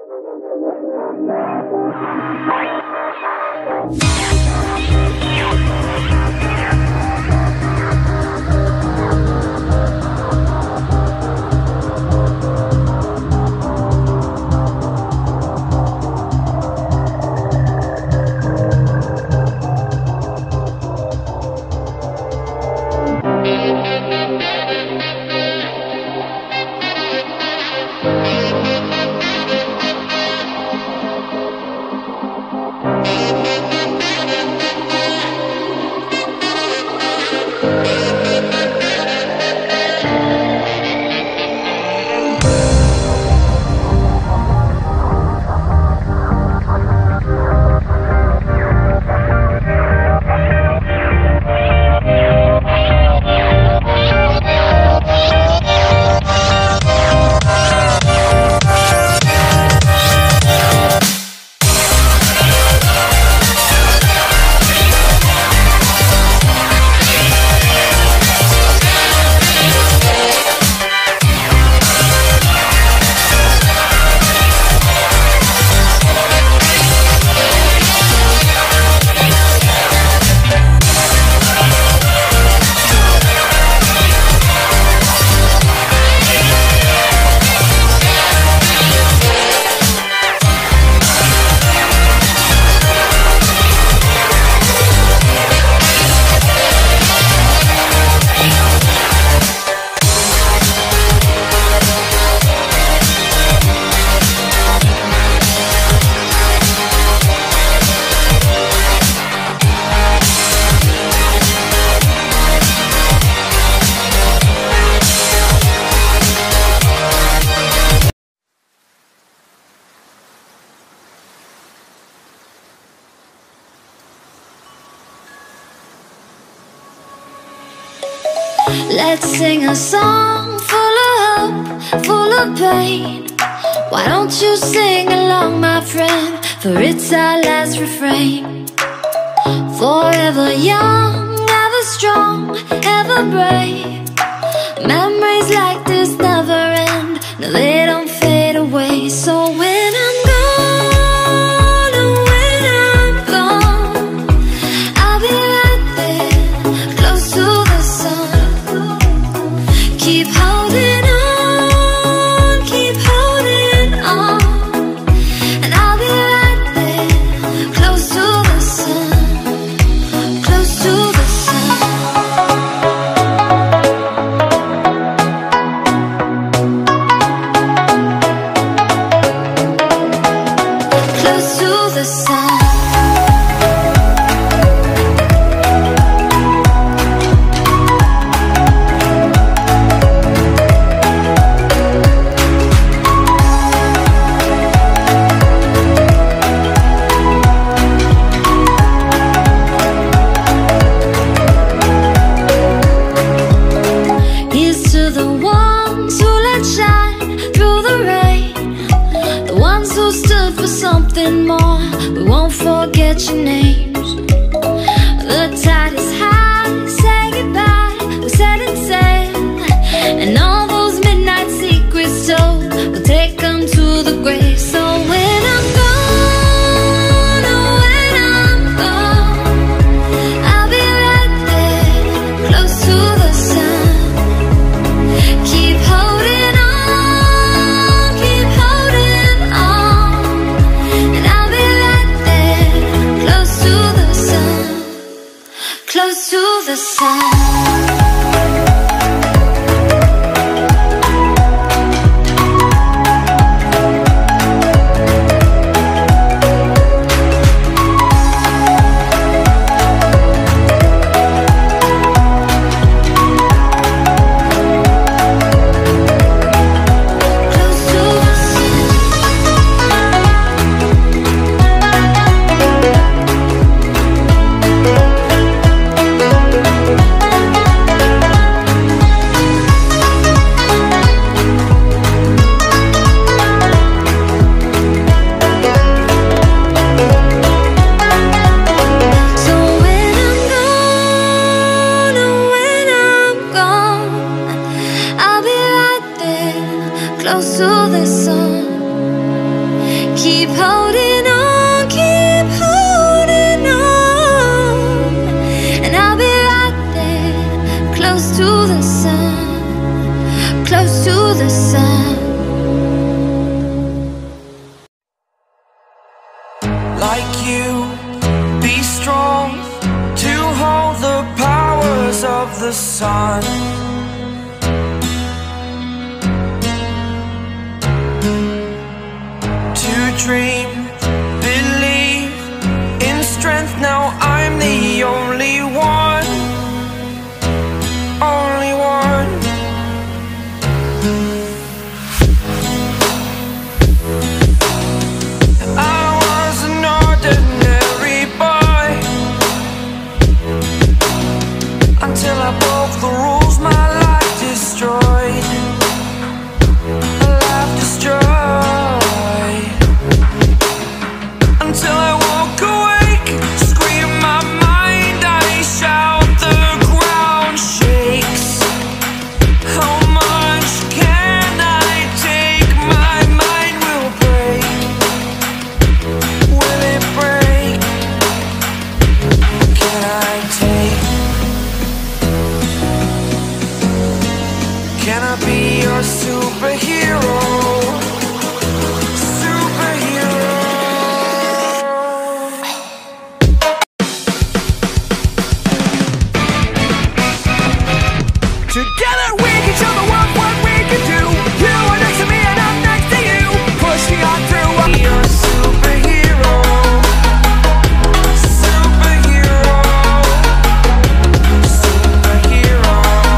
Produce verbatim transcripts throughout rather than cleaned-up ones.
Let's sing a song full of hope, full of pain. Why don't you sing along, my friend? For it's our last refrain. Forever young, ever strong, ever brave. Memories like this never end. No, they don't fade away. So when I'm gone, oh, when I'm gone, I'll be right there, close to the sun. Keep holding on, keep holding on, and I'll be right there, close to the sun, close to the sun. Close to the sun. Here's to the ones who let shine through the rain, the ones who stood for something more. We won't forget your names. The tide is high, say goodbye, we're setting sail, and all those midnight secrets told, we'll take them to the grave. So when I'm gone, oh, when I'm gone, I'll be right there, close to the sun. Keep holding on, keep holding on, and I'll be right there, close to the sun, close to the sun. Close to the sun. sun. To dream, believe in strength. Now I'm the only one, only one. I was an ordinary boy until I broke the rules. My life destroyed, my life destroyed. Until I woke awake, scream my mind, I shout, the ground shakes. How much can I take? My mind will break. Will it break? Can I take? Can I be your superhero? Superhero. Together we can show the world what we can do. You are next to me and I'm next to you. Push me on through. You're a superhero. Superhero. Superhero.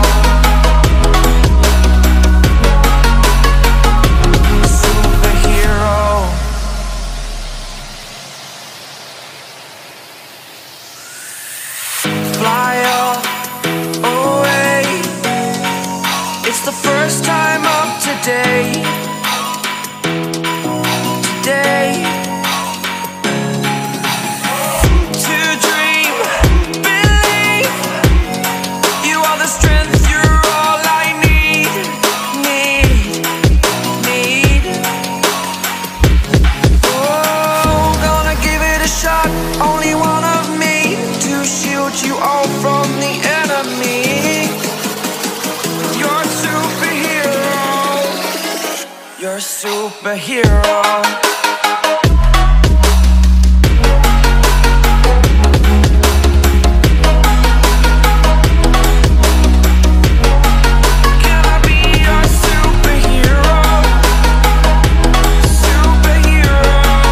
Superhero. Fly up away. It's the first time of today. Today. To dream, believe. You are the strength, you're all I need. Need, need. Oh, gonna give it a shot. Only one of me to shield you all from the enemy. You're a superhero. You're a superhero. Can I be your superhero? Superhero.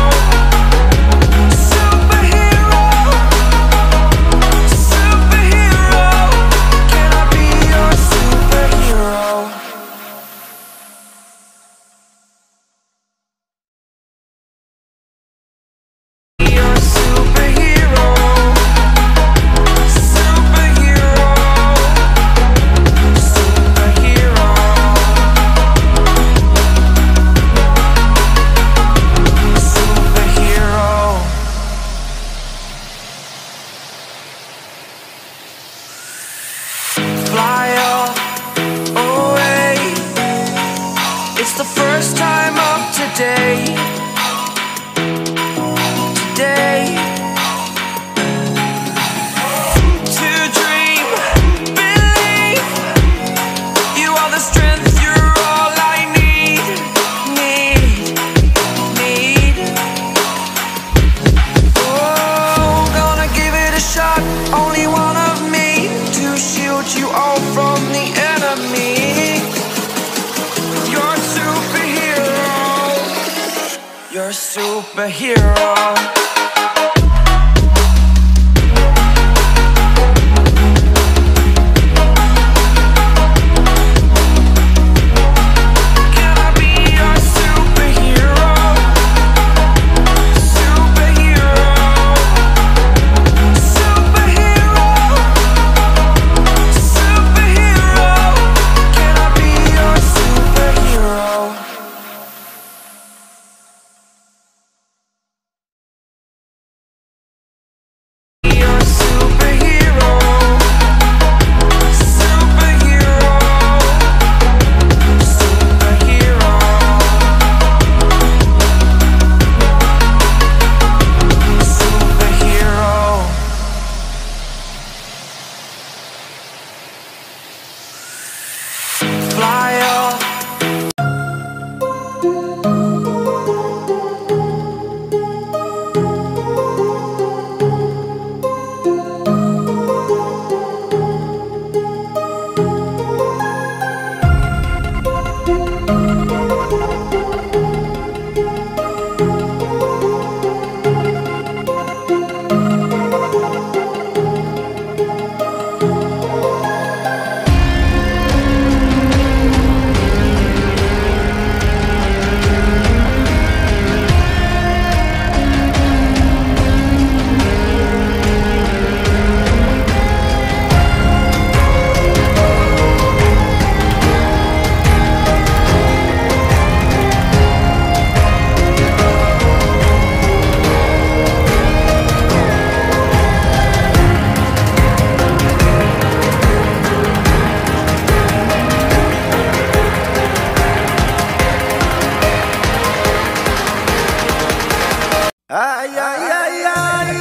Superhero. Superhero. Can I be your superhero? Your superhero. Superhero. Superhero. Superhero. Fly up away. It's the first time of today. Today. To dream, believe. You are the strength, you're all I need. Need, need. Oh, gonna give it a shot. Only one of me to shield you all from the enemy. You're a superhero. You're a superhero. Ay, ay, ay, ay.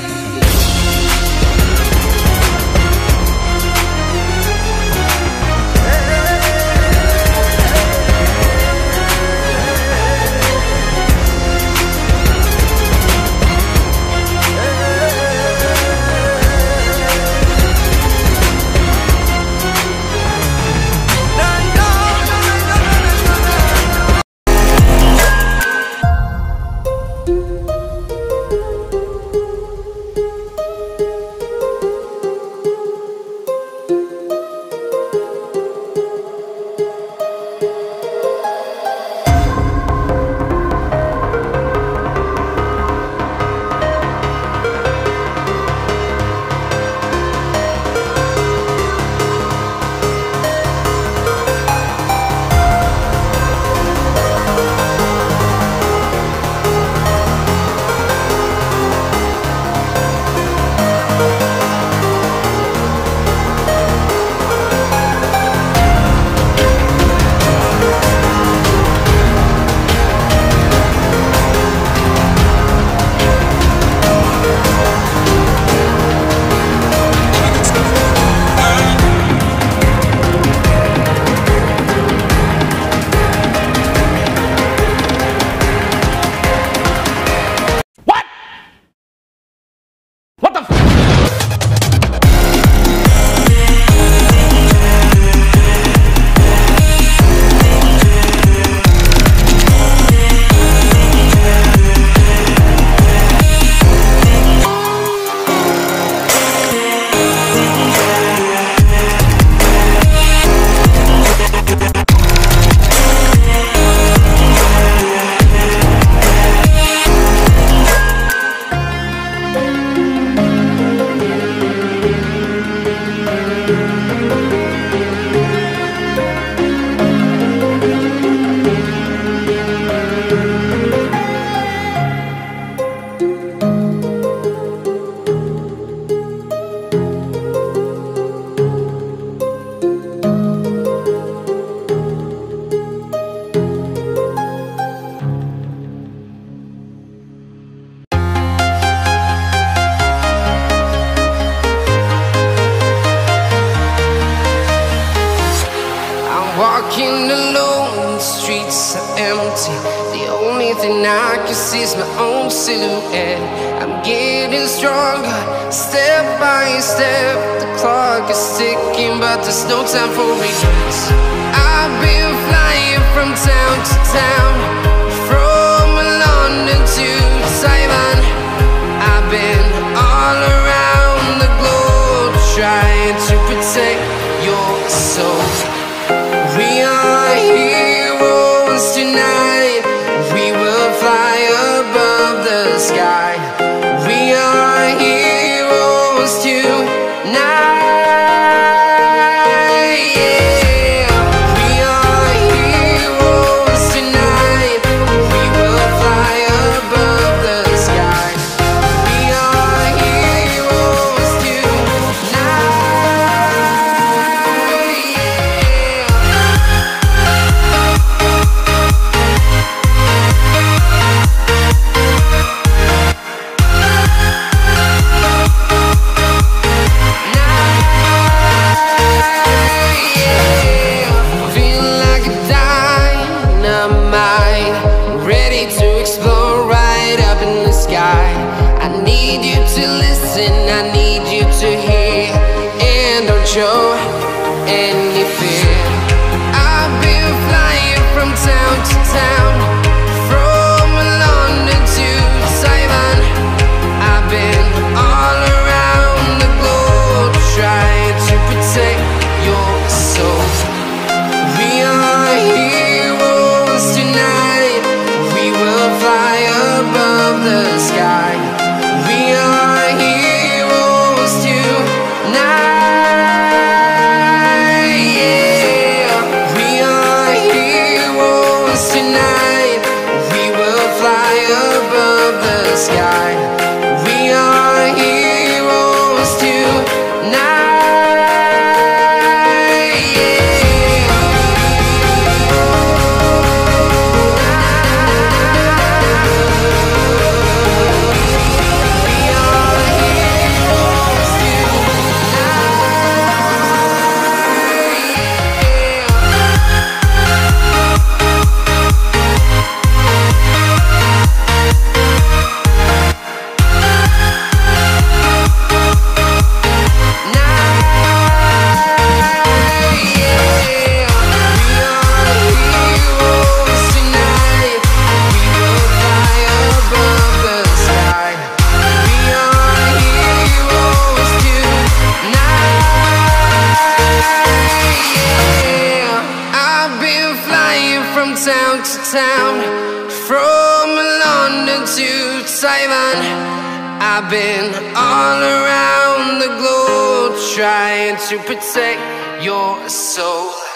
Walking alone, the streets are empty. The only thing I can see is my own silhouette. I'm getting stronger, step by step. The clock is ticking, but there's no time for regrets. I've been flying from town to town, from London to Taiwan. I've been all around the globe, trying to protect your soul. We are heroes tonight. We will fly above the sky. We are heroes tonight. Yeah. We are heroes tonight. We will fly above the sky. We are heroes tonight. I need you to hear and don't show any fear. I've been flying from town to town, from London to Taiwan. I've been all around the globe, trying to protect your soul. We are heroes tonight. We will fly above the sky. We are heroes tonight. Yeah. We are heroes tonight. We will fly above the sky. We are heroes tonight. Yeah. London to Taiwan. I've been all around the globe trying to protect your soul.